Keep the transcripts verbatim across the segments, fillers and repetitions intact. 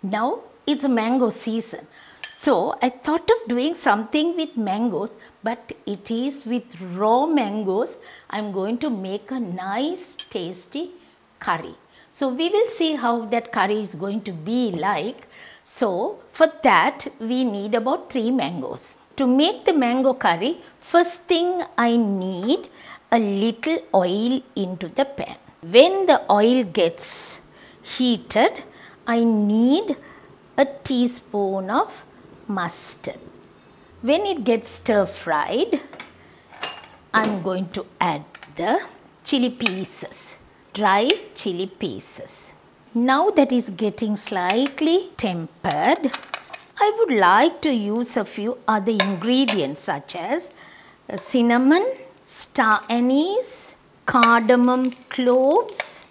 Now it's mango season. So I thought of doing something with mangoes, but it is with raw mangoes. I'm going to make a nice tasty curry. So we will see how that curry is going to be like. So for that we need about three mangoes. To make the mango curry, first thing I need a little oil into the pan. When the oil gets heated, I need a teaspoon of mustard. When it gets stir fried, I'm going to add the chili pieces, dry chili pieces. Now that is getting slightly tempered, I would like to use a few other ingredients such as cinnamon, star anise, cardamom cloves,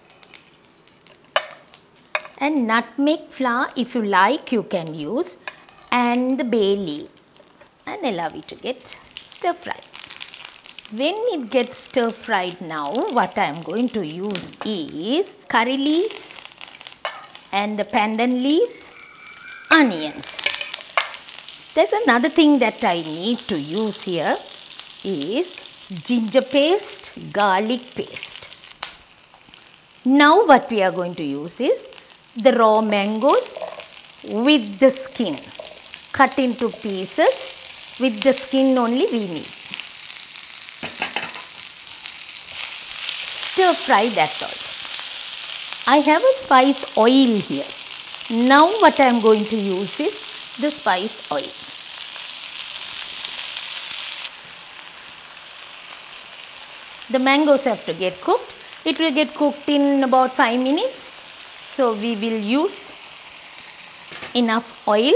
and nutmeg flower. If you like, you can use, and the bay leaves, and allow it to get stir fried. When it gets stir fried now, what I am going to use is curry leaves and the pandan leaves, onions. There's another thing that I need to use here is ginger paste, garlic paste. Now what we are going to use is the raw mangoes with the skin, cut into pieces. With the skin only we need. Stir fry that also. I have a spice oil here. Now what I am going to use is the spice oil. The mangoes have to get cooked. It will get cooked in about five minutes. So we will use enough oil,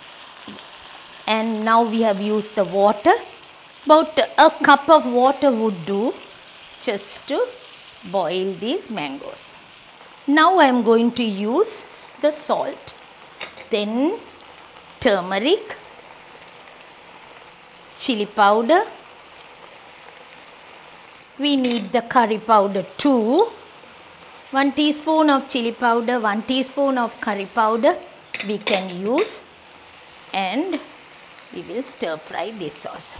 and now we have used the water. About a cup of water would do just to boil these mangoes. Now I am going to use the salt, then turmeric, chili powder. We need the curry powder too. one teaspoon of chili powder, one teaspoon of curry powder we can use, and we will stir fry this also.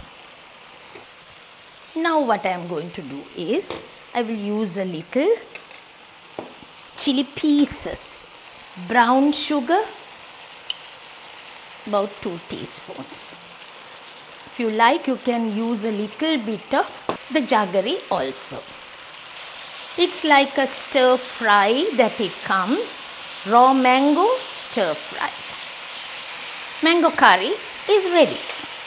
Now what I am going to do is I will use a little chili pieces, brown sugar, about two teaspoons. If you like, you can use a little bit of the jaggery also. It's like a stir fry that it comes, raw mango stir fry. Mango curry is ready.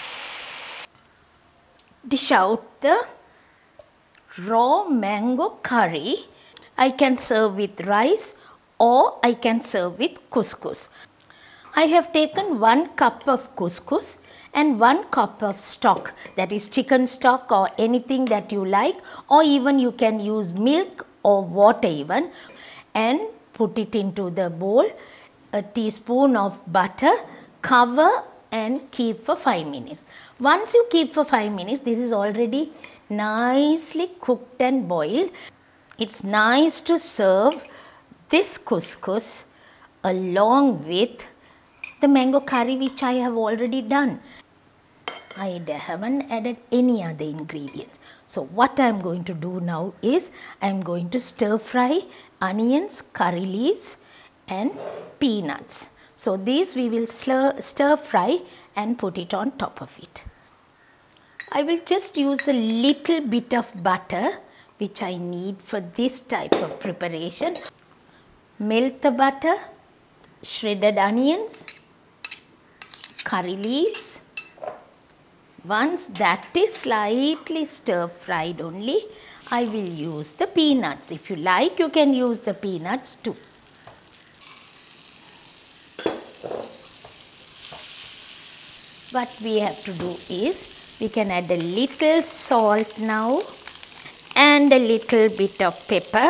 Dish out the raw mango curry. I can serve with rice or I can serve with couscous. I have taken one cup of couscous and one cup of stock, that is chicken stock or anything that you like, or even you can use milk or water even, and put it into the bowl, a teaspoon of butter, cover and keep for five minutes. Once you keep for five minutes, this is already nicely cooked and boiled. It's nice to serve this couscous along with the mango curry which I have already done. I haven't added any other ingredients. So what I am going to do now is I am going to stir fry onions, curry leaves and peanuts. So these we will stir, stir fry and put it on top of it. I will just use a little bit of butter which I need for this type of preparation. Melt the butter, shredded onions, curry leaves. Once that is slightly stir fried only, I will use the peanuts. If you like, you can use the peanuts too. What we have to do is, we can add a little salt now and a little bit of pepper.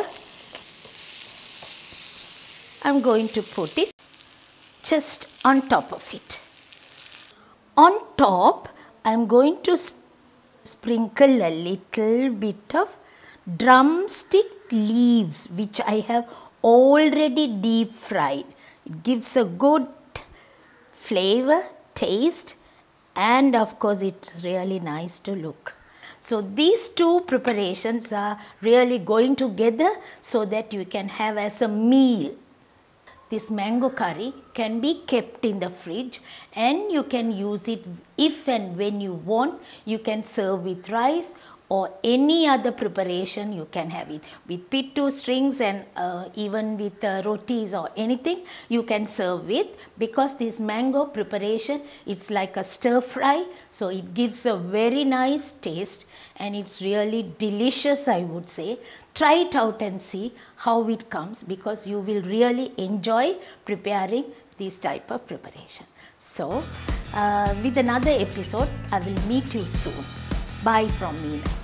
I am going to put it just on top of it. On top, I am going to sp sprinkle a little bit of drumstick leaves which I have already deep fried. It gives a good flavor, taste, and of course it's really nice to look. So these two preparations are really going together so that you can have as a meal. This mango curry can be kept in the fridge and you can use it if and when you want. You can serve with rice or any other preparation. You can have it with pittu strings and uh, even with uh, rotis or anything you can serve with, because this mango preparation, it's like a stir fry, so it gives a very nice taste and it's really delicious, I would say. Try it out and see how it comes, because you will really enjoy preparing this type of preparation. So uh, with another episode I will meet you soon. Bye from Meena.